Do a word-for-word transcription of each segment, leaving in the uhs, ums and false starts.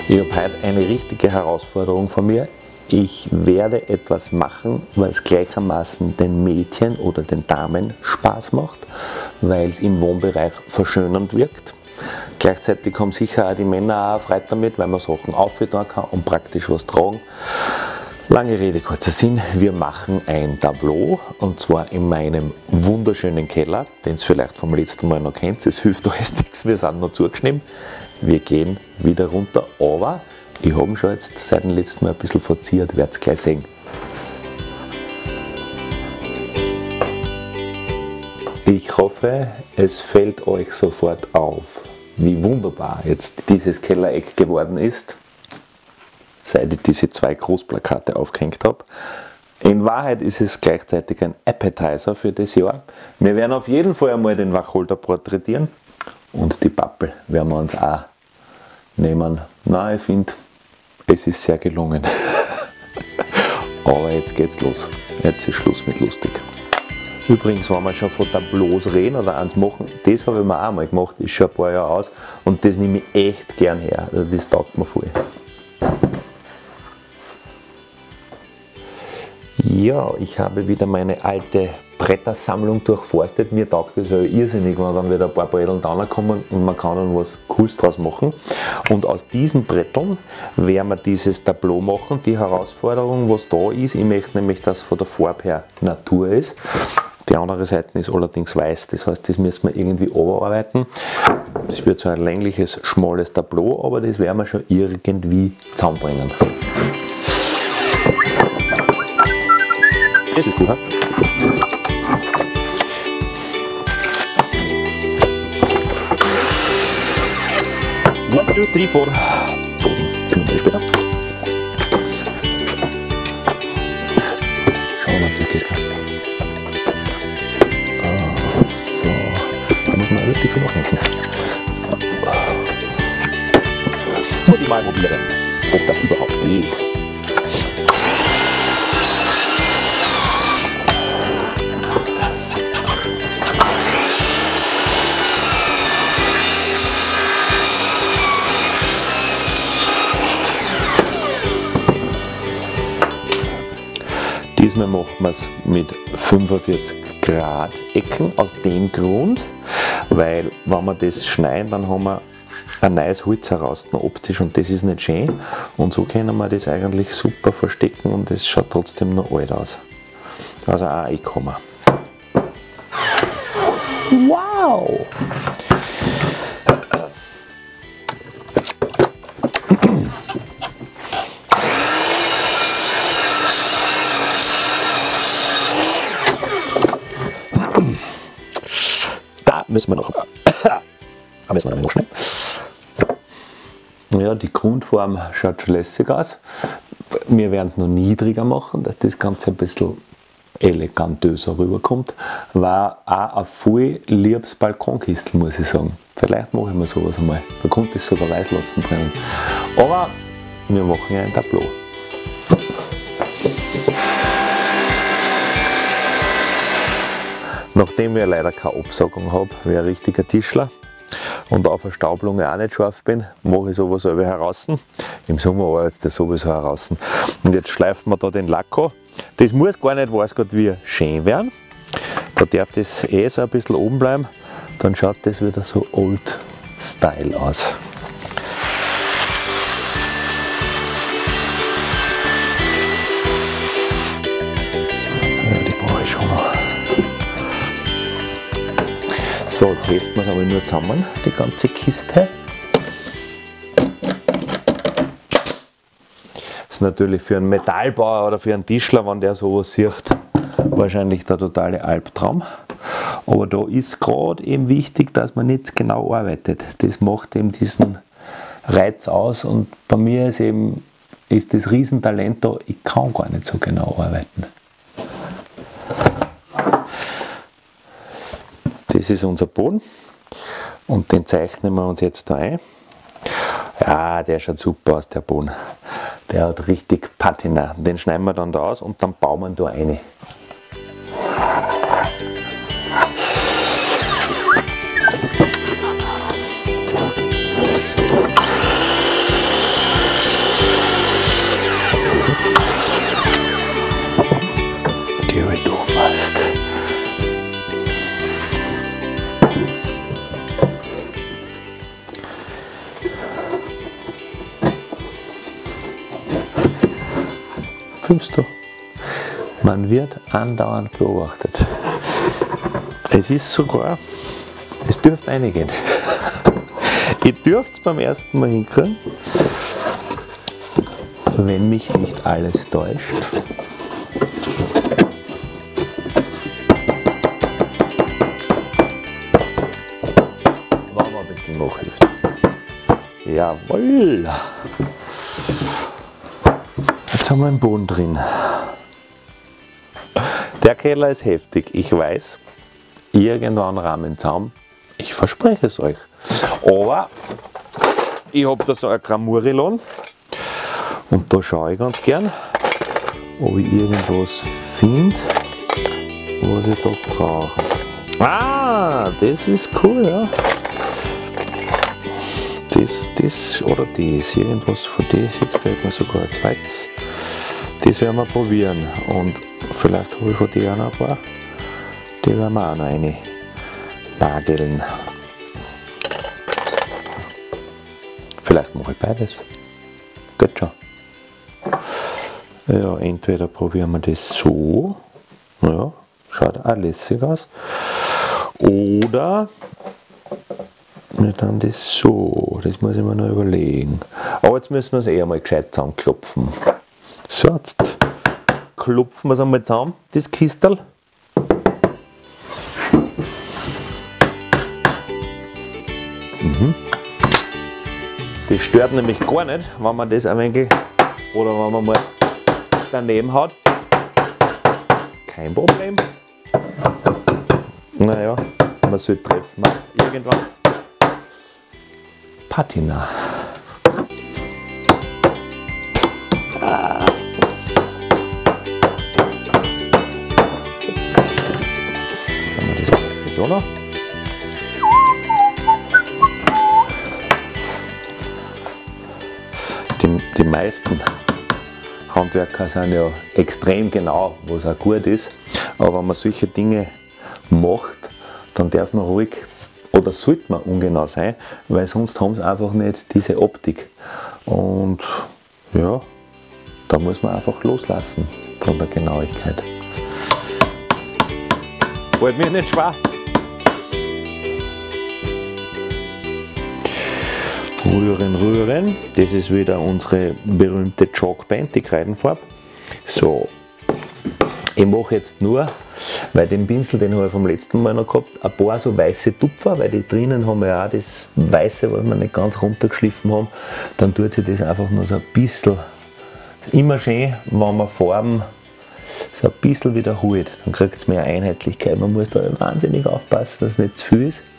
Ich habe heute eine richtige Herausforderung von mir. Ich werde etwas machen, was gleichermaßen den Mädchen oder den Damen Spaß macht, weil es im Wohnbereich verschönernd wirkt. Gleichzeitig haben sicher auch die Männer auch Freude damit, weil man Sachen aufhören kann und praktisch was tragen. Lange Rede, kurzer Sinn, wir machen ein Tableau und zwar in meinem wunderschönen Keller, den ihr vielleicht vom letzten Mal noch kennt. Es hilft alles nichts, wir sind noch zugeschnitten. Wir gehen wieder runter, aber ich habe ihn schon jetzt seit dem letzten Mal ein bisschen verziert, werdet ihr gleich sehen. Ich hoffe, es fällt euch sofort auf, wie wunderbar jetzt dieses Kellereck geworden ist, seit ich diese zwei Großplakate aufgehängt habe. In Wahrheit ist es gleichzeitig ein Appetizer für das Jahr. Wir werden auf jeden Fall einmal den Wacholder porträtieren und die Pappel werden wir uns auch nehmen. Na, ich finde, es ist sehr gelungen. Aber jetzt geht's los. Jetzt ist Schluss mit lustig. Übrigens, wenn wir schon von Tableaus reden oder eins machen, das habe ich mir auch mal gemacht, ist schon ein paar Jahre aus und das nehme ich echt gern her. Also das taugt mir voll. Ja, ich habe wieder meine alte Brettersammlung durchforstet. Mir taugt das ja irrsinnig, wenn dann wieder ein paar Bretteln da kommen und man kann dann was Cooles draus machen. Und aus diesen Bretteln werden wir dieses Tableau machen. Die Herausforderung, was da ist, ich möchte nämlich, dass es von der Farbe her Natur ist. Die andere Seite ist allerdings weiß, das heißt, das müssen wir irgendwie überarbeiten. Das wird so ein längliches, schmales Tableau, aber das werden wir schon irgendwie zusammenbringen. Das ist gut, ha? One, two, three, four. Boden, kümmern wir uns später. Schauen wir mal, ob das geht. Ah, so. Da muss man relativ viel nachdenken. Muss ich mal probieren, ob das überhaupt geht. Diesmal machen wir es mit fünfundvierzig Grad Ecken, aus dem Grund, weil wenn wir das schneiden, dann haben wir ein neues Holz heraus, optisch, und das ist nicht schön. Und so können wir das eigentlich super verstecken und es schaut trotzdem noch alt aus. Also auch einkommen. Wow! Da müssen wir noch, da müssen wir noch schneiden. Ja, die Grundform schaut schon lässig aus. Wir werden es noch niedriger machen, dass das Ganze ein bisschen elegantöser rüberkommt. War auch ein voll liebes Balkonkistel, muss ich sagen. Vielleicht mache ich mir sowas einmal. Da konnte ich es sogar weiß lassen drinnen. Aber wir machen ja ein Tableau. Nachdem ich leider keine Absagung habe, wie ein richtiger Tischler und auf der Staublunge auch nicht scharf bin, mache ich sowas selber heraus. Im Sommer arbeitet das sowieso heraus. Und jetzt schleifen wir da den Lacko. Das muss gar nicht, weiß Gott, wie schön werden. Da darf das eh so ein bisschen oben bleiben. Dann schaut das wieder so old style aus. Ja, die brauche ich schon noch. So, jetzt heften wir es aber nur zusammen, die ganze Kiste. Das ist natürlich für einen Metallbauer oder für einen Tischler, wenn der sowas sieht, wahrscheinlich der totale Albtraum. Aber da ist gerade eben wichtig, dass man nicht genau arbeitet. Das macht eben diesen Reiz aus, und bei mir ist eben ist das Riesentalent da, ich kann gar nicht so genau arbeiten. Das ist unser Boden und den zeichnen wir uns jetzt da ein. Ja, der schaut super aus, der Boden. Der hat richtig Patina. Den schneiden wir dann da aus und dann bauen wir ihn da rein. Fühlst du? Man wird andauernd beobachtet. Es ist sogar, es dürfte reingehen. Ihr dürft es beim ersten Mal hinkriegen, wenn mich nicht alles täuscht. Wenn man ein bisschen nachhilft. Jawohl! Jetzt haben wir einen Boden drin. Der Keller ist heftig, ich weiß. Irgendwann rahmen Zaum. Ich verspreche es euch. Aber ich habe da so ein Gramurilon und da schaue ich ganz gern, ob ich irgendwas finde, was ich da brauche. Ah, das ist cool, ja. Das, das oder das, irgendwas von das, jetzt hätten wir sogar ein zweites. Das werden wir probieren und vielleicht habe ich von dir auch noch ein paar. Die werden wir auch noch eine nageln. Vielleicht mache ich beides. Geht schon. Ja, entweder probieren wir das so. Ja, schaut auch lässig aus. Oder wir dann das so. Das muss ich mir noch überlegen. Aber jetzt müssen wir es eher mal gescheit zusammenklopfen. So, jetzt klopfen wir es einmal zusammen, das Kistel. Mhm. Das stört nämlich gar nicht, wenn man das ein wenig oder wenn man mal daneben hat. Kein Problem. Naja, man sollte treffen. Irgendwann. Patina. Ah. Haben wir das gleiche da noch? Die, die meisten Handwerker sind ja extrem genau, was auch gut ist. Aber wenn man solche Dinge macht, dann darf man ruhig oder sollte man ungenau sein, weil sonst haben sie einfach nicht diese Optik. Und ja, da muss man einfach loslassen von der Genauigkeit. Fällt mir nicht schwer. Rühren, rühren. Das ist wieder unsere berühmte Chalkpaint, die Kreidenfarbe. So, ich mache jetzt nur, weil den Pinsel, den habe ich vom letzten Mal noch gehabt, ein paar so weiße Tupfer, weil die drinnen haben wir ja auch das Weiße, was wir nicht ganz runtergeschliffen haben. Dann tut sich das einfach nur so ein bisschen, immer schön, wenn man Farben so ein bisschen wiederholt, dann kriegt es mehr Einheitlichkeit. Man muss da wahnsinnig aufpassen, dass es nicht zu viel ist.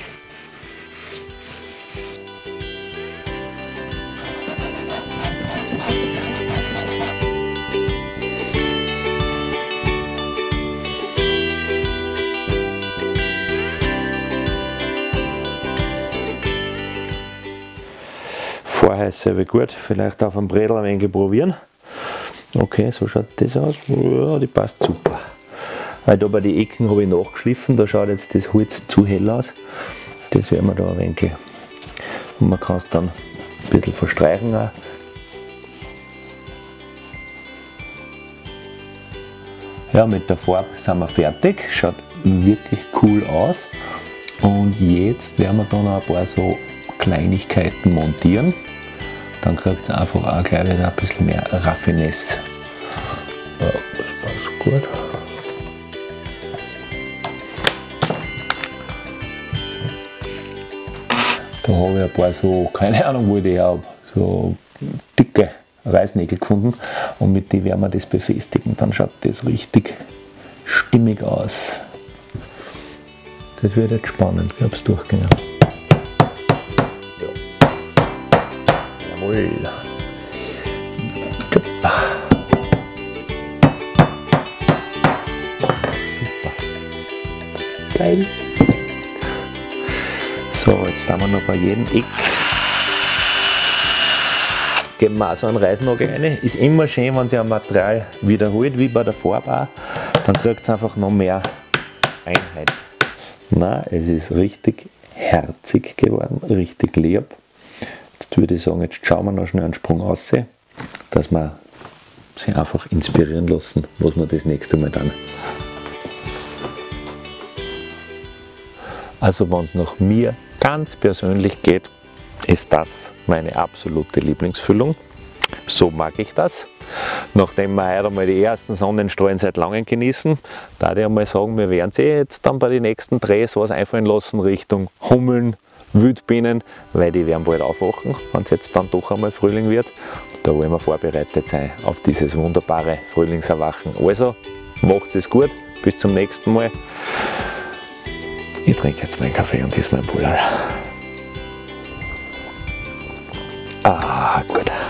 Vorher ist selber gut, vielleicht auf dem Bredel ein wenig probieren. Okay, so schaut das aus. Ja, die passt super. Weil da bei den Ecken habe ich nachgeschliffen, da schaut jetzt das Holz zu hell aus. Das werden wir da ein wenig. Und man kann es dann ein bisschen verstreichen auch. Ja, mit der Farbe sind wir fertig. Schaut wirklich cool aus. Und jetzt werden wir da noch ein paar so Kleinigkeiten montieren. Dann kriegt es einfach auch gleich wieder ein bisschen mehr Raffinesse. Ja, das passt gut. Da habe ich ein paar so, keine Ahnung wo ich die habe, so dicke Reißnägel gefunden und mit denen werden wir das befestigen. Dann schaut das richtig stimmig aus. Das wird jetzt spannend, ich habe es durchgegangen. Jawohl. Super. Geil. So, jetzt haben wir noch bei jedem Eck. Geben wir auch so einen Reißnagel rein. Ist immer schön, wenn sich ein Material wiederholt, wie bei der Farbe auch. Dann kriegt es einfach noch mehr Einheit. Na, es ist richtig herzig geworden, richtig lieb. Jetzt würde ich sagen, jetzt schauen wir noch schnell einen Sprung raus, dass wir sich einfach inspirieren lassen, was wir das nächste Mal dann. Also wenn es nach mir ganz persönlich geht, ist das meine absolute Lieblingsfüllung. So mag ich das. Nachdem wir heute einmal die ersten Sonnenstrahlen seit langem genießen, da ich einmal sagen, wir werden sie jetzt dann bei den nächsten Drehs was einfallen lassen Richtung Hummeln, Wildbienen, weil die werden bald aufwachen, wenn es jetzt dann doch einmal Frühling wird. Da wollen wir vorbereitet sein auf dieses wunderbare Frühlingserwachen. Also, macht es gut, bis zum nächsten Mal. Ich trinke jetzt meinen Kaffee und isst meinen Pulver. Ah, gut.